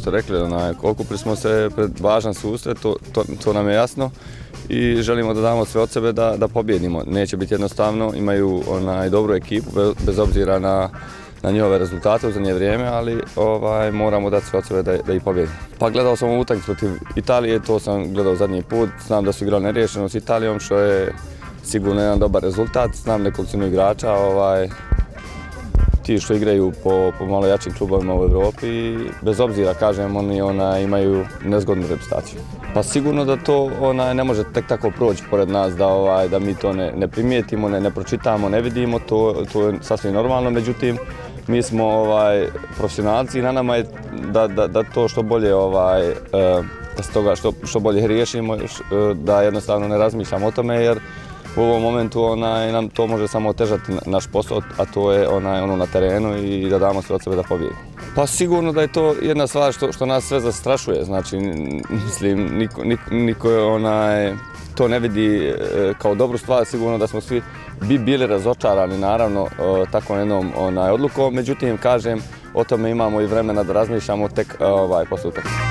ste rekli, okupili smo se pred važan susret, to nam je jasno i želimo da damo sve od sebe da pobjedimo. Neće biti jednostavno, imaju dobru ekipu, bez obzira na njihove rezultate u zadnje vrijeme, ali moramo dati sve od sebe da ih pobjedimo. Pa gledao sam utakmicu protiv Italije, to sam gledao zadnji put, znam da su igrali neriješeno s Italijom, što je sigurno jedan dobar rezultat, znam nekolicinu igrača, ti što igraju po malo jačim klubovima u Europi i bez obzira, kažem, oni imaju nezgodnu reputaciju. Pa sigurno da to ne može tek tako proći pored nas, da mi to ne primijetimo, ne pročitamo, ne vidimo, to je sasvim normalno, međutim, mi smo profesionalci i na nama je da to što bolje, da se toga što bolje riješimo, da jednostavno ne razmišljamo o tome, jer u ovom momentu nam to može samo otežati naš posao, a to je ono na terenu i da damo sve od sebe da pobjedimo. Pa sigurno da je to jedna stvar što nas sve zastrašuje, znači mislim niko to ne vidi kao dobru stvar, sigurno da smo svi bili razočarani naravno takvom jednom odlukom, međutim kažem o tome imamo i vremena da razmišljamo tek posle utakmice.